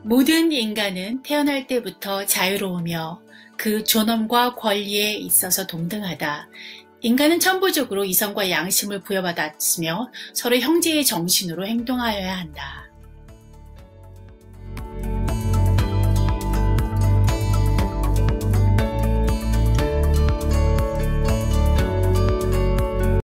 모든 인간은 태어날 때부터 자유로우며 그 존엄과 권리에 있어서 동등하다. 인간은 천부적으로 이성과 양심을 부여받았으며 서로 형제의 정신으로 행동하여야 한다.